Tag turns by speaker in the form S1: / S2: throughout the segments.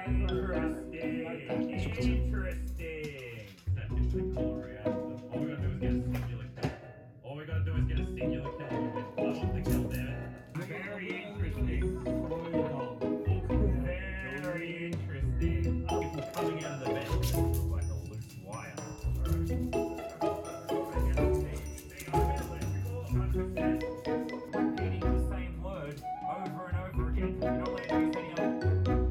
S1: All we gotta do is get a singular kill. I want the kill, damn it. Very interesting. Very interesting. People coming out of the vent look like a loose wire. Repeating the same word over and over again. You're not allowed to use any other.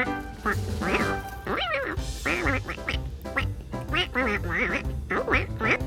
S2: Wow.